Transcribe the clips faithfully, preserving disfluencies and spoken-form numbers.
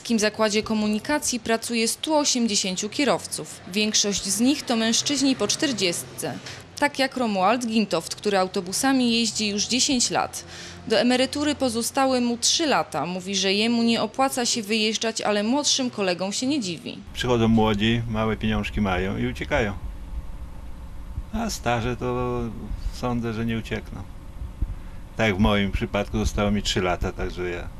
Miejskim Zakładzie Komunikacji pracuje stu osiemdziesięciu kierowców. Większość z nich to mężczyźni po czterdziestce. Tak jak Romuald Gintoft, który autobusami jeździ już dziesięć lat. Do emerytury pozostały mu trzy lata. Mówi, że jemu nie opłaca się wyjeżdżać, ale młodszym kolegom się nie dziwi. Przychodzą młodzi, małe pieniążki mają i uciekają. A starzy to sądzę, że nie uciekną. Tak jak w moim przypadku zostało mi trzy lata, także ja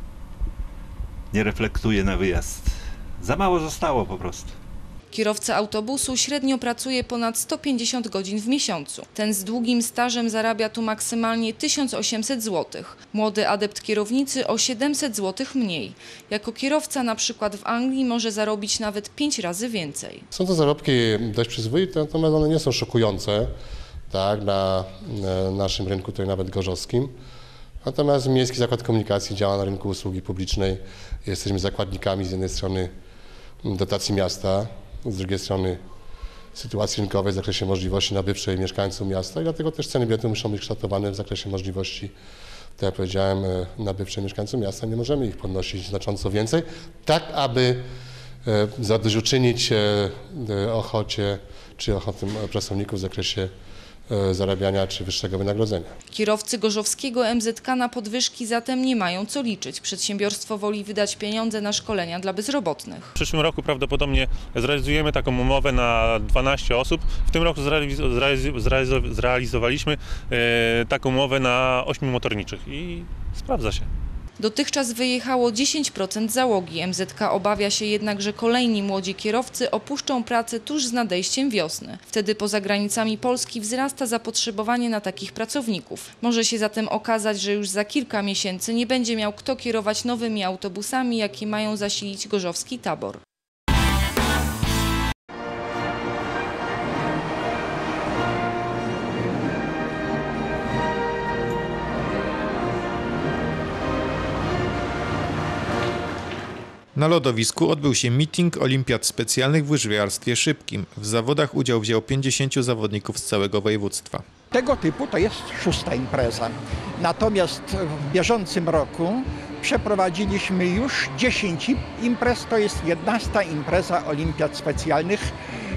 nie reflektuję na wyjazd. Za mało zostało po prostu. Kierowca autobusu średnio pracuje ponad sto pięćdziesiąt godzin w miesiącu. Ten z długim stażem zarabia tu maksymalnie tysiąc osiemset złotych. Młody adept kierownicy o siedemset złotych mniej. Jako kierowca na przykład w Anglii może zarobić nawet pięć razy więcej. Są to zarobki dość przyzwoite, natomiast one nie są szokujące, tak, na, na naszym rynku, tutaj nawet gorzowskim. Natomiast Miejski Zakład Komunikacji działa na rynku usługi publicznej. Jesteśmy zakładnikami z jednej strony dotacji miasta, z drugiej strony sytuacji rynkowej w zakresie możliwości nabywczej mieszkańców miasta i dlatego też ceny biletu muszą być kształtowane w zakresie możliwości, tak jak powiedziałem, nabywczej mieszkańców miasta. Nie możemy ich podnosić znacząco więcej, tak aby zadośćuczynić ochocie czy ochotym pracowników w zakresie zarabiania czy wyższego wynagrodzenia. Kierowcy gorzowskiego M Z K na podwyżki zatem nie mają co liczyć. Przedsiębiorstwo woli wydać pieniądze na szkolenia dla bezrobotnych. W przyszłym roku prawdopodobnie zrealizujemy taką umowę na dwanaście osób. W tym roku zrealizowaliśmy taką umowę na ośmiu motorniczych i sprawdza się. Dotychczas wyjechało dziesięć procent załogi. M Z K obawia się jednak, że kolejni młodzi kierowcy opuszczą pracę tuż z nadejściem wiosny. Wtedy poza granicami Polski wzrasta zapotrzebowanie na takich pracowników. Może się zatem okazać, że już za kilka miesięcy nie będzie miał kto kierować nowymi autobusami, jakie mają zasilić gorzowski tabor. Na lodowisku odbył się meeting olimpiad specjalnych w łyżwiarstwie szybkim. W zawodach udział wzięło pięćdziesięciu zawodników z całego województwa. Tego typu to jest szósta impreza. Natomiast w bieżącym roku przeprowadziliśmy już dziesięć imprez, to jest jedenasta impreza olimpiad specjalnych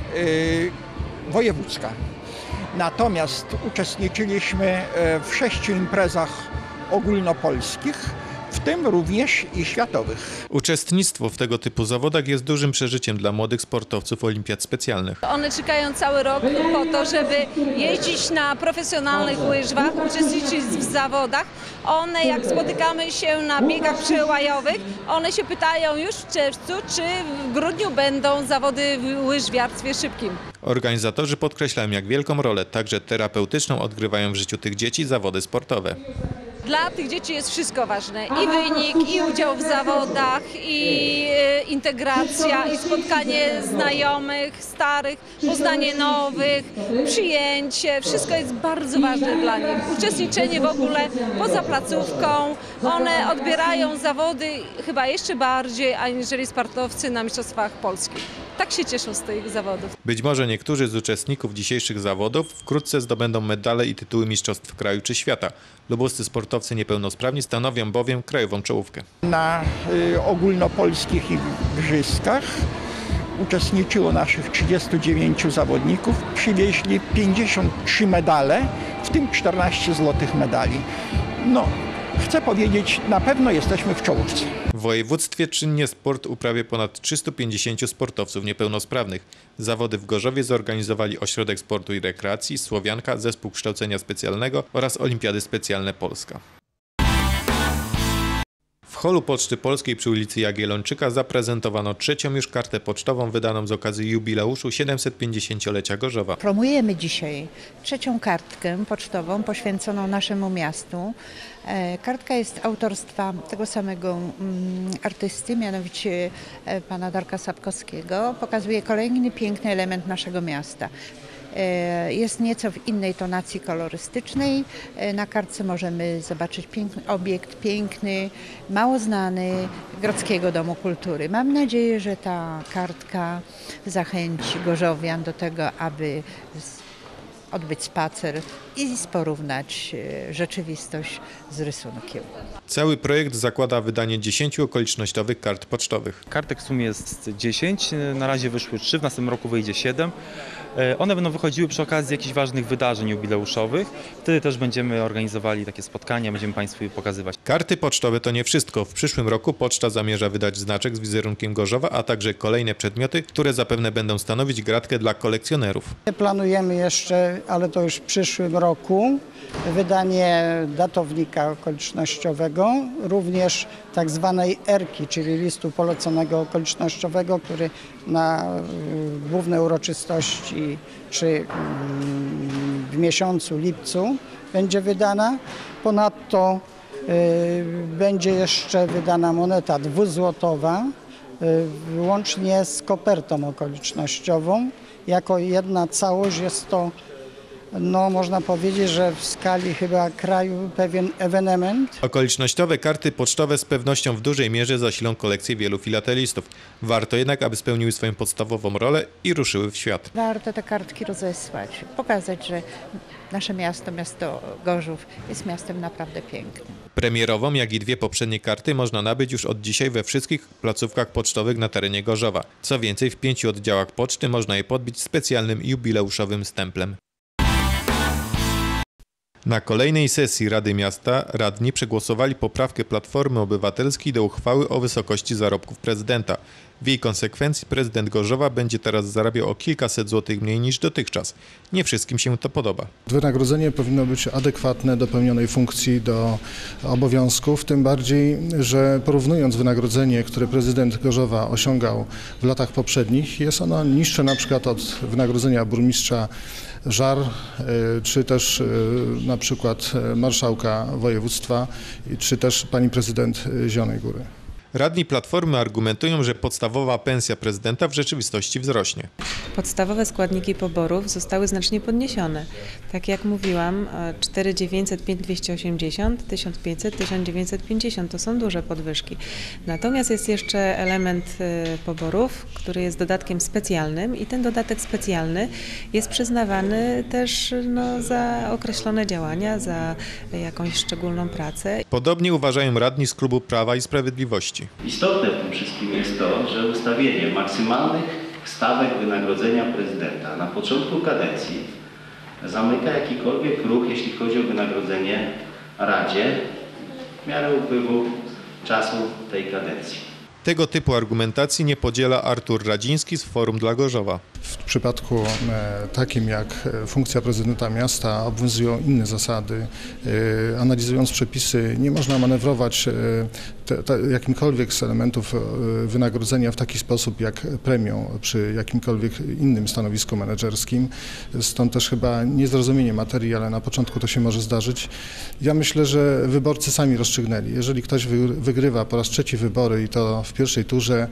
yy, wojewódzka. Natomiast uczestniczyliśmy w sześciu imprezach ogólnopolskich, w tym również i światowych. Uczestnictwo w tego typu zawodach jest dużym przeżyciem dla młodych sportowców olimpiad specjalnych. One czekają cały rok po to, żeby jeździć na profesjonalnych łyżwach, uczestniczyć w zawodach. One, jak spotykamy się na biegach przełajowych, one się pytają już w czerwcu, czy w grudniu będą zawody w łyżwiarstwie szybkim. Organizatorzy podkreślają, jak wielką rolę, także terapeutyczną, odgrywają w życiu tych dzieci zawody sportowe. Dla tych dzieci jest wszystko ważne. I wynik, i udział w zawodach, i integracja, i spotkanie znajomych, starych, poznanie nowych, przyjęcie. Wszystko jest bardzo ważne dla nich. Uczestniczenie w ogóle poza placówką. One odbierają zawody chyba jeszcze bardziej, aniżeli sportowcy na Mistrzostwach Polski. Tak się cieszą z tych zawodów. Być może niektórzy z uczestników dzisiejszych zawodów wkrótce zdobędą medale i tytuły mistrzostw kraju czy świata. Lubuscy sportowcy niepełnosprawni stanowią bowiem krajową czołówkę. Na y, ogólnopolskich igrzyskach uczestniczyło naszych trzydziestu dziewięciu zawodników. Przywieźli pięćdziesiąt trzy medale, w tym czternaście złotych medali. No, chcę powiedzieć, na pewno jesteśmy w czołówce. W województwie czynnie sport uprawia ponad trzystu pięćdziesięciu sportowców niepełnosprawnych. Zawody w Gorzowie zorganizowali Ośrodek Sportu i Rekreacji, Słowianka, Zespół Kształcenia Specjalnego oraz Olimpiady Specjalne Polska. W holu Poczty Polskiej przy ulicy Jagiellończyka zaprezentowano trzecią już kartę pocztową wydaną z okazji jubileuszu siedemsetpięćdziesięciolecia Gorzowa. Promujemy dzisiaj trzecią kartkę pocztową poświęconą naszemu miastu. Kartka jest autorstwa tego samego artysty, mianowicie pana Darka Sapkowskiego. Pokazuje kolejny piękny element naszego miasta. Jest nieco w innej tonacji kolorystycznej. Na kartce możemy zobaczyć piękny obiekt, piękny, mało znany Grodzkiego Domu Kultury. Mam nadzieję, że ta kartka zachęci gorzowian do tego, aby odbyć spacer i porównać e, rzeczywistość z rysunkiem. Cały projekt zakłada wydanie dziesięciu okolicznościowych kart pocztowych. Kartek w sumie jest dziesięć, na razie wyszły trzy, w następnym roku wyjdzie siedem. One będą wychodziły przy okazji jakichś ważnych wydarzeń jubileuszowych. Wtedy też będziemy organizowali takie spotkania, będziemy Państwu je pokazywać. Karty pocztowe to nie wszystko. W przyszłym roku poczta zamierza wydać znaczek z wizerunkiem Gorzowa, a także kolejne przedmioty, które zapewne będą stanowić gratkę dla kolekcjonerów. Planujemy jeszcze, ale to już w przyszłym roku, wydanie datownika okolicznościowego, również tak zwanej erki, czyli listu poleconego okolicznościowego, który na główne uroczystości czy w miesiącu lipcu będzie wydana. Ponadto y, będzie jeszcze wydana moneta dwuzłotowa, y, łącznie z kopertą okolicznościową. Jako jedna całość jest to, no można powiedzieć, że w skali chyba kraju pewien ewenement. Okolicznościowe karty pocztowe z pewnością w dużej mierze zasilą kolekcję wielu filatelistów. Warto jednak, aby spełniły swoją podstawową rolę i ruszyły w świat. Warto te kartki rozesłać, pokazać, że nasze miasto, miasto Gorzów jest miastem naprawdę pięknym. Premierową, jak i dwie poprzednie karty można nabyć już od dzisiaj we wszystkich placówkach pocztowych na terenie Gorzowa. Co więcej, w pięciu oddziałach poczty można je podbić specjalnym jubileuszowym stemplem. Na kolejnej sesji Rady Miasta radni przegłosowali poprawkę Platformy Obywatelskiej do uchwały o wysokości zarobków prezydenta. W jej konsekwencji prezydent Gorzowa będzie teraz zarabiał o kilkaset złotych mniej niż dotychczas. Nie wszystkim się to podoba. Wynagrodzenie powinno być adekwatne do pełnionej funkcji, do obowiązków, tym bardziej, że porównując wynagrodzenie, które prezydent Gorzowa osiągał w latach poprzednich, jest ono niższe na przykład od wynagrodzenia burmistrza Żar, czy też na przykład marszałka województwa, czy też pani prezydent Zielonej Góry. Radni Platformy argumentują, że podstawowa pensja prezydenta w rzeczywistości wzrośnie. Podstawowe składniki poborów zostały znacznie podniesione. Tak jak mówiłam, cztery tysiące dziewięćset, pięć tysięcy dwieście osiemdziesiąt, tysiąc pięćset, tysiąc dziewięćset pięćdziesiąt to są duże podwyżki. Natomiast jest jeszcze element poborów, który jest dodatkiem specjalnym i ten dodatek specjalny jest przyznawany też no, za określone działania, za jakąś szczególną pracę. Podobnie uważają radni z klubu Prawa i Sprawiedliwości. Istotne w tym wszystkim jest to, że ustawienie maksymalnych stawek wynagrodzenia prezydenta na początku kadencji zamyka jakikolwiek ruch, jeśli chodzi o wynagrodzenie Radzie w miarę upływu czasu tej kadencji. Tego typu argumentacji nie podziela Artur Radziński z Forum dla Gorzowa. W przypadku e, takim jak funkcja prezydenta miasta obowiązują inne zasady. E, analizując przepisy nie można manewrować e, te, te, jakimkolwiek z elementów e, wynagrodzenia w taki sposób jak premią przy jakimkolwiek innym stanowisku menedżerskim. Stąd też chyba niezrozumienie materii, ale na początku to się może zdarzyć. Ja myślę, że wyborcy sami rozstrzygnęli. Jeżeli ktoś wy, wygrywa po raz trzeci wybory i to w pierwszej turze,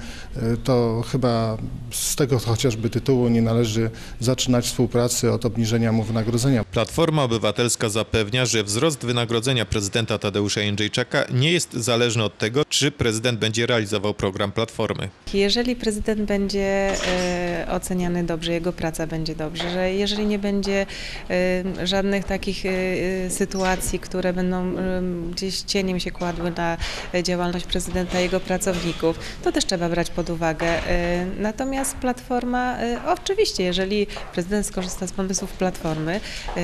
to chyba z tego chociażby tytułu nie należy zaczynać współpracy od obniżenia mu wynagrodzenia. Platforma Obywatelska zapewnia, że wzrost wynagrodzenia prezydenta Tadeusza Jędrzejczaka nie jest zależny od tego, czy prezydent będzie realizował program Platformy. Jeżeli prezydent będzie e, oceniany dobrze, jego praca będzie dobrze, że jeżeli nie będzie e, żadnych takich e, sytuacji, które będą e, gdzieś cieniem się kładły na działalność prezydenta i jego pracowników, to też trzeba brać pod uwagę. E, natomiast Platforma, e, oczywiście, jeżeli prezydent skorzysta z pomysłów Platformy,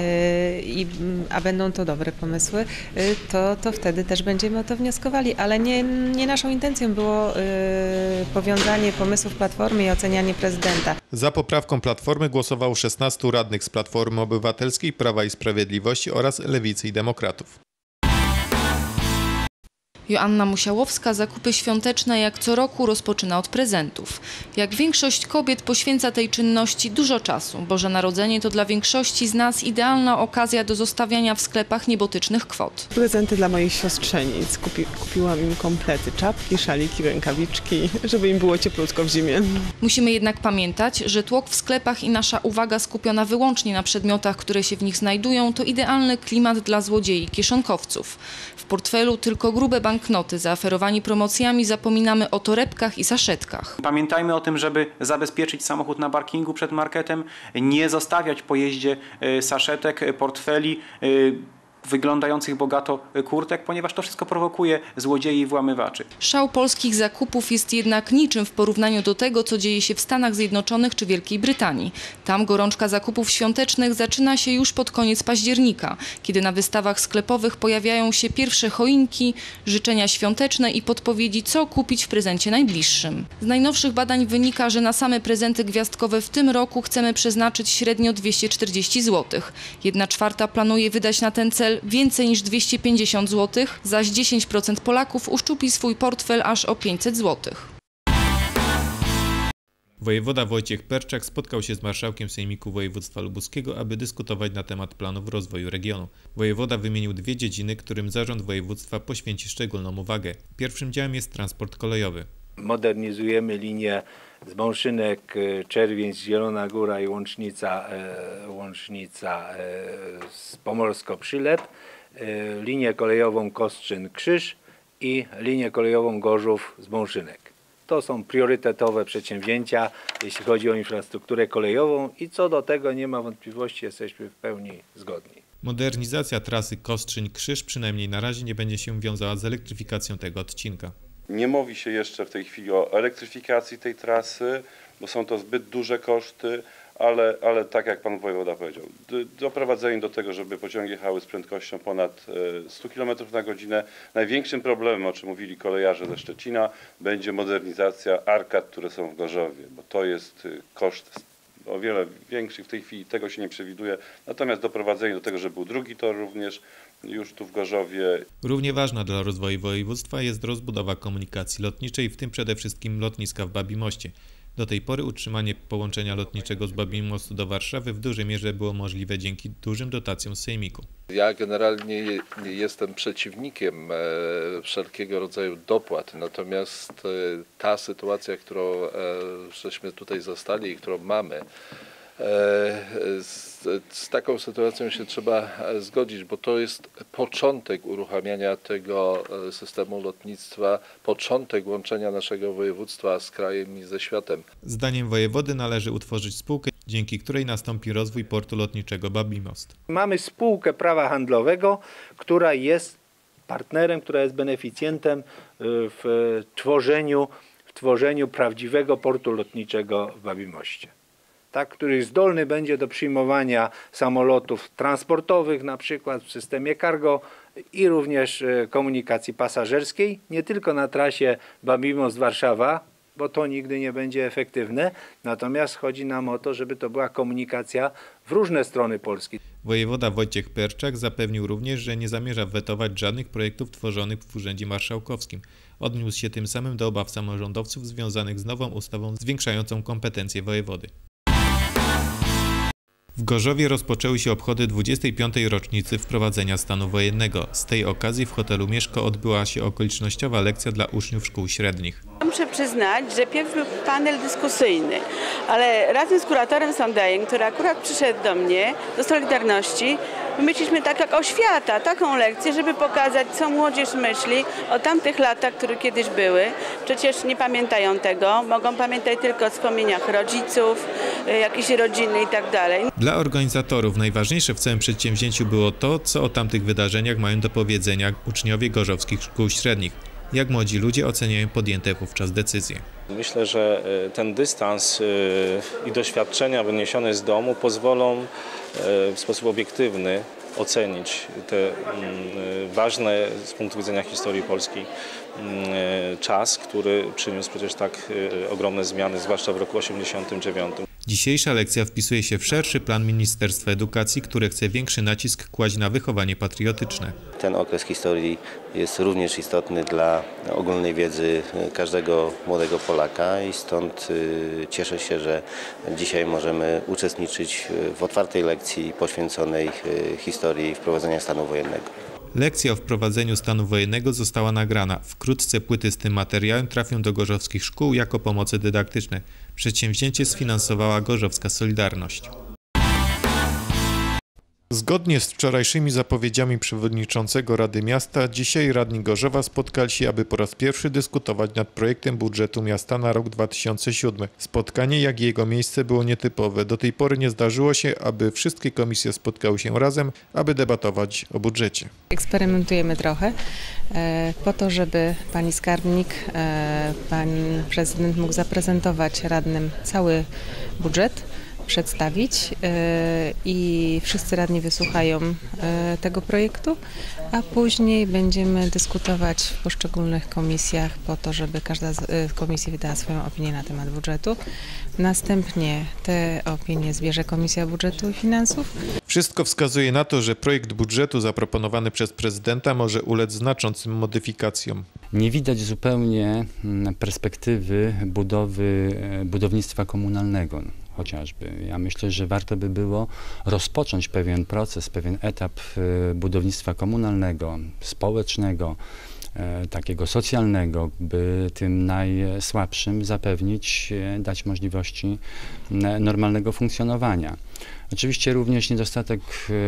e, i, a będą to dobre pomysły, e, to, to wtedy też będziemy o to wnioskowali, ale nie, nie naszą intencją było e, powiązanie pomysłów Platformy i ocenianie prezydenta. Za poprawką Platformy głosowało szesnastu radnych z Platformy Obywatelskiej, Prawa i Sprawiedliwości oraz Lewicy i Demokratów. Joanna Musiałowska zakupy świąteczne jak co roku rozpoczyna od prezentów. Jak większość kobiet poświęca tej czynności dużo czasu. Boże Narodzenie to dla większości z nas idealna okazja do zostawiania w sklepach niebotycznych kwot. Prezenty dla moich siostrzenic. Kupi, kupiłam im komplety, czapki, szaliki, rękawiczki, żeby im było cieplutko w zimie. Musimy jednak pamiętać, że tłok w sklepach i nasza uwaga skupiona wyłącznie na przedmiotach, które się w nich znajdują, to idealny klimat dla złodziei, kieszonkowców. W portfelu tylko grube banki banknoty. Zaoferowani promocjami zapominamy o torebkach i saszetkach. Pamiętajmy o tym, żeby zabezpieczyć samochód na parkingu przed marketem, nie zostawiać po jeździe saszetek, portfeli, wyglądających bogato kurtek, ponieważ to wszystko prowokuje złodziei i włamywaczy. Szał polskich zakupów jest jednak niczym w porównaniu do tego, co dzieje się w Stanach Zjednoczonych czy Wielkiej Brytanii. Tam gorączka zakupów świątecznych zaczyna się już pod koniec października, kiedy na wystawach sklepowych pojawiają się pierwsze choinki, życzenia świąteczne i podpowiedzi, co kupić w prezencie najbliższym. Z najnowszych badań wynika, że na same prezenty gwiazdkowe w tym roku chcemy przeznaczyć średnio dwieście czterdzieści złotych. Jedna czwarta planuje wydać na ten cel więcej niż dwieście pięćdziesiąt złotych, zaś dziesięć procent Polaków uszczupi swój portfel aż o pięćset złotych. Wojewoda Wojciech Perczak spotkał się z marszałkiem Sejmiku Województwa Lubuskiego, aby dyskutować na temat planów rozwoju regionu. Wojewoda wymienił dwie dziedziny, którym zarząd województwa poświęci szczególną uwagę. Pierwszym działem jest transport kolejowy. Modernizujemy linię Zbąszynek, Czerwień, Zielona Góra i łącznica, e, łącznica e, z Pomorsko-Przylep, e, linię kolejową Kostrzyn-Krzyż i linię kolejową Gorzów-Zbąszynek. To są priorytetowe przedsięwzięcia, jeśli chodzi o infrastrukturę kolejową i co do tego nie ma wątpliwości, jesteśmy w pełni zgodni. Modernizacja trasy Kostrzyń-Krzyż przynajmniej na razie nie będzie się wiązała z elektryfikacją tego odcinka. Nie mówi się jeszcze w tej chwili o elektryfikacji tej trasy, bo są to zbyt duże koszty, ale, ale tak jak pan wojewoda powiedział, doprowadzenie do tego, żeby pociągi jechały z prędkością ponad sto kilometrów na godzinę. Największym problemem, o czym mówili kolejarze ze Szczecina, będzie modernizacja arkad, które są w Gorzowie, bo to jest koszt o wiele większy, w tej chwili tego się nie przewiduje, natomiast doprowadzenie do tego, żeby był drugi tor również już tu w Gorzowie. Równie ważna dla rozwoju województwa jest rozbudowa komunikacji lotniczej, w tym przede wszystkim lotniska w Babimoście. Do tej pory utrzymanie połączenia lotniczego z Babimostu do Warszawy w dużej mierze było możliwe dzięki dużym dotacjom z Sejmiku. Ja generalnie jestem przeciwnikiem wszelkiego rodzaju dopłat, natomiast ta sytuacja, którą żeśmy tutaj zastali i którą mamy, Z, z taką sytuacją się trzeba zgodzić, bo to jest początek uruchamiania tego systemu lotnictwa, początek łączenia naszego województwa z krajem i ze światem. Zdaniem wojewody należy utworzyć spółkę, dzięki której nastąpi rozwój portu lotniczego Babimost. Mamy spółkę prawa handlowego, która jest partnerem, która jest beneficjentem w tworzeniu, w tworzeniu prawdziwego portu lotniczego w Babimoście. Tak, który zdolny będzie do przyjmowania samolotów transportowych, na przykład w systemie cargo i również komunikacji pasażerskiej, nie tylko na trasie Babimost-Warszawa, bo to nigdy nie będzie efektywne, natomiast chodzi nam o to, żeby to była komunikacja w różne strony Polski. Wojewoda Wojciech Perczak zapewnił również, że nie zamierza wetować żadnych projektów tworzonych w Urzędzie Marszałkowskim. Odniósł się tym samym do obaw samorządowców związanych z nową ustawą zwiększającą kompetencje wojewody. W Gorzowie rozpoczęły się obchody dwudziestej piątej rocznicy wprowadzenia stanu wojennego. Z tej okazji w hotelu Mieszko odbyła się okolicznościowa lekcja dla uczniów szkół średnich. Muszę przyznać, że pierw był panel dyskusyjny, ale razem z kuratorem Sondejem, który akurat przyszedł do mnie, do Solidarności, wymyśliliśmy tak jak oświata, taką lekcję, żeby pokazać, co młodzież myśli o tamtych latach, które kiedyś były. Przecież nie pamiętają tego, mogą pamiętać tylko o wspomnieniach rodziców, jakiejś rodziny i tak dalej. Dla organizatorów najważniejsze w całym przedsięwzięciu było to, co o tamtych wydarzeniach mają do powiedzenia uczniowie gorzowskich szkół średnich. Jak młodzi ludzie oceniają podjęte wówczas decyzje. Myślę, że ten dystans i doświadczenia wyniesione z domu pozwolą w sposób obiektywny ocenić te ważne z punktu widzenia historii Polski czas, który przyniósł przecież tak ogromne zmiany, zwłaszcza w roku osiemdziesiątym dziewiątym. Dzisiejsza lekcja wpisuje się w szerszy plan Ministerstwa Edukacji, które chce większy nacisk kłaść na wychowanie patriotyczne. Ten okres historii jest również istotny dla ogólnej wiedzy każdego młodego Polaka i stąd cieszę się, że dzisiaj możemy uczestniczyć w otwartej lekcji poświęconej historii wprowadzenia stanu wojennego. Lekcja o wprowadzeniu stanu wojennego została nagrana. Wkrótce płyty z tym materiałem trafią do gorzowskich szkół jako pomoce dydaktyczne. Przedsięwzięcie sfinansowała Gorzowska Solidarność. Zgodnie z wczorajszymi zapowiedziami przewodniczącego Rady Miasta, dzisiaj radni Gorzowa spotkali się, aby po raz pierwszy dyskutować nad projektem budżetu miasta na rok dwa tysiące siódmy. Spotkanie, jak i jego miejsce, było nietypowe. Do tej pory nie zdarzyło się, aby wszystkie komisje spotkały się razem, aby debatować o budżecie. Eksperymentujemy trochę e, po to, żeby pani skarbnik, e, pan prezydent mógł zaprezentować radnym cały budżet, przedstawić i wszyscy radni wysłuchają tego projektu, a później będziemy dyskutować w poszczególnych komisjach po to, żeby każda z komisji wydała swoją opinię na temat budżetu. Następnie te opinie zbierze Komisja Budżetu i Finansów. Wszystko wskazuje na to, że projekt budżetu zaproponowany przez prezydenta może ulec znaczącym modyfikacjom. Nie widać zupełnie perspektywy budowy budownictwa komunalnego. Chociażby. Ja myślę, że warto by było rozpocząć pewien proces, pewien etap budownictwa komunalnego, społecznego, takiego socjalnego, by tym najsłabszym zapewnić, dać możliwości normalnego funkcjonowania. Oczywiście również niedostatek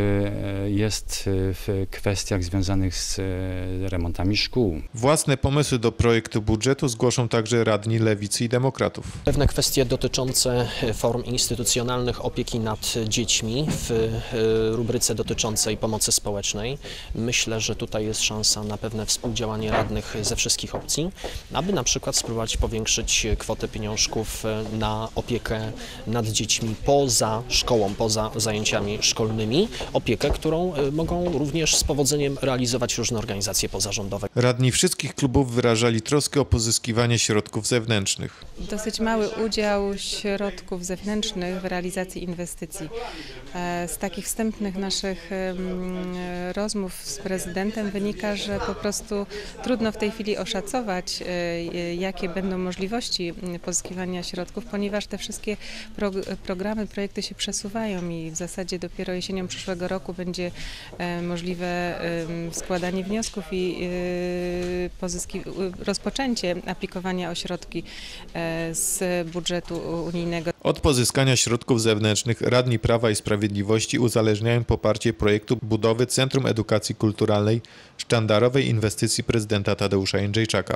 jest w kwestiach związanych z remontami szkół. Własne pomysły do projektu budżetu zgłoszą także radni Lewicy i Demokratów. Pewne kwestie dotyczące form instytucjonalnych opieki nad dziećmi w rubryce dotyczącej pomocy społecznej. Myślę, że tutaj jest szansa na pewne współdziałanie radnych ze wszystkich opcji, aby na przykład spróbować powiększyć kwotę pieniążków na opiekę nad dziećmi poza szkołą, poza zajęciami szkolnymi, opiekę, którą mogą również z powodzeniem realizować różne organizacje pozarządowe. Radni wszystkich klubów wyrażali troskę o pozyskiwanie środków zewnętrznych. Dosyć mały udział środków zewnętrznych w realizacji inwestycji. Z takich wstępnych naszych rozmów z prezydentem wynika, że po prostu trudno w tej chwili oszacować, jakie będą możliwości pozyskiwania środków, ponieważ te wszystkie pro, programy, projekty się przesuwają i w zasadzie dopiero jesienią przyszłego roku będzie możliwe składanie wniosków i pozyski, rozpoczęcie aplikowania o środki z budżetu unijnego. Od pozyskania środków zewnętrznych radni Prawa i Sprawiedliwości uzależniają poparcie projektu budowy Centrum Edukacji Kulturalnej, sztandarowej inwestycji prezydenta Tadeusza Jędrzejczaka.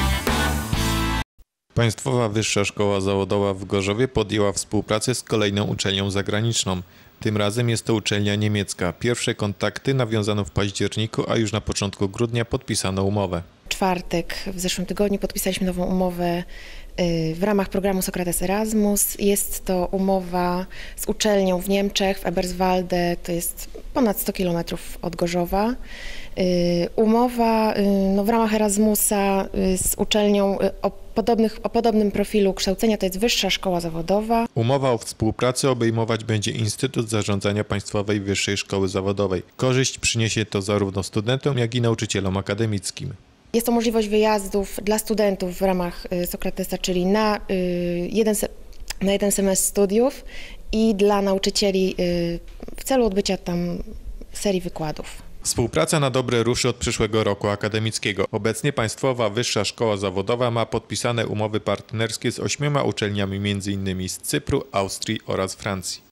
Państwowa Wyższa Szkoła Zawodowa w Gorzowie podjęła współpracę z kolejną uczelnią zagraniczną. Tym razem jest to uczelnia niemiecka. Pierwsze kontakty nawiązano w październiku, a już na początku grudnia podpisano umowę. W czwartek w zeszłym tygodniu podpisaliśmy nową umowę w ramach programu Sokrates Erasmus. Jest to umowa z uczelnią w Niemczech, w Eberswalde, to jest ponad sto kilometrów od Gorzowa. Umowa no, w ramach Erasmusa z uczelnią o, podobnych, o podobnym profilu kształcenia, to jest Wyższa Szkoła Zawodowa. Umowa o współpracy obejmować będzie Instytut Zarządzania Państwowej Wyższej Szkoły Zawodowej. Korzyść przyniesie to zarówno studentom, jak i nauczycielom akademickim. Jest to możliwość wyjazdów dla studentów w ramach Sokratesa, czyli na jeden, na jeden semestr studiów i dla nauczycieli w celu odbycia tam serii wykładów. Współpraca na dobre ruszy od przyszłego roku akademickiego. Obecnie Państwowa Wyższa Szkoła Zawodowa ma podpisane umowy partnerskie z ośmioma uczelniami, między innymi z Cypru, Austrii oraz Francji.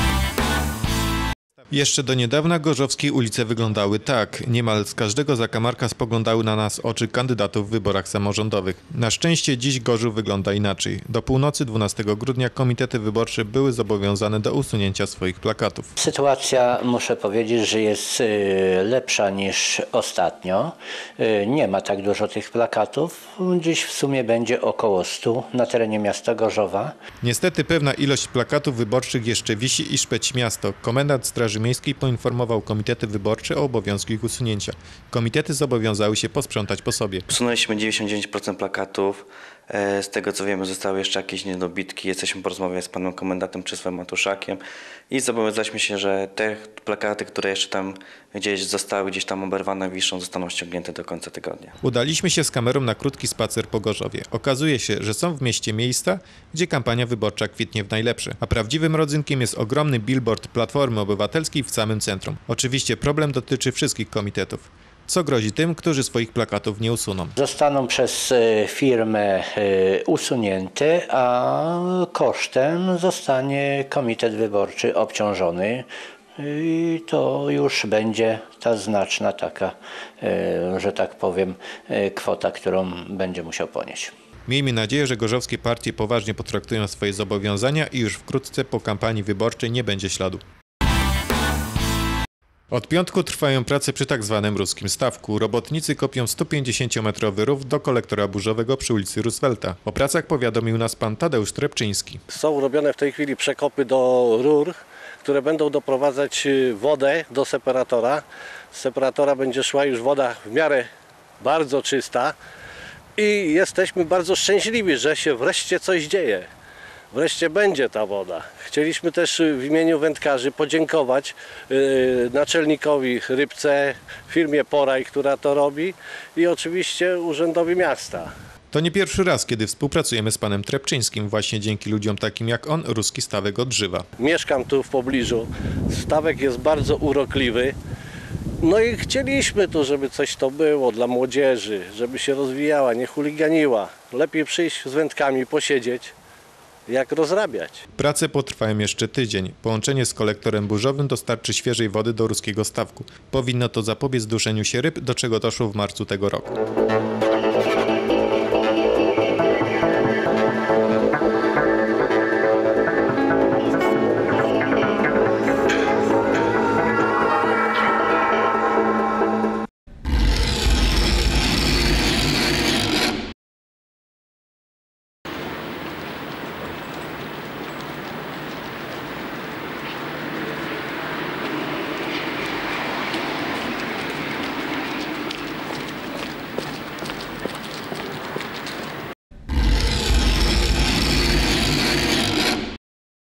Jeszcze do niedawna gorzowskie ulice wyglądały tak. Niemal z każdego zakamarka spoglądały na nas oczy kandydatów w wyborach samorządowych. Na szczęście dziś Gorzów wygląda inaczej. Do północy dwunastego grudnia komitety wyborcze były zobowiązane do usunięcia swoich plakatów. Sytuacja, muszę powiedzieć, że jest lepsza niż ostatnio. Nie ma tak dużo tych plakatów. Dziś w sumie będzie około stu na terenie miasta Gorzowa. Niestety pewna ilość plakatów wyborczych jeszcze wisi i szpeci miasto. Komendant Straży Miejskiej poinformował komitety wyborcze o obowiązku ich usunięcia. Komitety zobowiązały się posprzątać po sobie. Usunęliśmy dziewięćdziesiąt dziewięć procent plakatów. Z tego co wiemy, zostały jeszcze jakieś niedobitki. Jesteśmy porozmawiać z panem komendantem Czesławem Matuszakiem i zobowiązaliśmy się, że te plakaty, które jeszcze tam gdzieś zostały, gdzieś tam oberwane, wiszą, zostaną ściągnięte do końca tygodnia. Udaliśmy się z kamerą na krótki spacer po Gorzowie. Okazuje się, że są w mieście miejsca, gdzie kampania wyborcza kwitnie w najlepsze. A prawdziwym rodzynkiem jest ogromny billboard Platformy Obywatelskiej w samym centrum. Oczywiście problem dotyczy wszystkich komitetów. Co grozi tym, którzy swoich plakatów nie usuną? Zostaną przez firmę usunięte, a kosztem zostanie komitet wyborczy obciążony. I to już będzie ta znaczna taka, że tak powiem, kwota, którą będzie musiał ponieść. Miejmy nadzieję, że gorzowskie partie poważnie potraktują swoje zobowiązania i już wkrótce po kampanii wyborczej nie będzie śladu. Od piątku trwają prace przy tak zwanym ruskim stawku. Robotnicy kopią sto pięćdziesięciometrowy rów do kolektora burzowego przy ulicy Roosevelta. O pracach powiadomił nas pan Tadeusz Trepczyński. Są robione w tej chwili przekopy do rur, które będą doprowadzać wodę do separatora. Z separatora będzie szła już woda w miarę bardzo czysta i jesteśmy bardzo szczęśliwi, że się wreszcie coś dzieje. Wreszcie będzie ta woda. Chcieliśmy też w imieniu wędkarzy podziękować yy, naczelnikowi Rybce, firmie Poraj, która to robi, i oczywiście Urzędowi Miasta. To nie pierwszy raz, kiedy współpracujemy z panem Trepczyńskim. Właśnie dzięki ludziom takim jak on ruski stawek odżywa. Mieszkam tu w pobliżu. Stawek jest bardzo urokliwy. No i chcieliśmy tu, żeby coś to było dla młodzieży, żeby się rozwijała, nie chuliganiła. Lepiej przyjść z wędkami, posiedzieć, jak rozrabiać. Prace potrwają jeszcze tydzień. Połączenie z kolektorem burzowym dostarczy świeżej wody do ruskiego stawku. Powinno to zapobiec duszeniu się ryb, do czego doszło w marcu tego roku.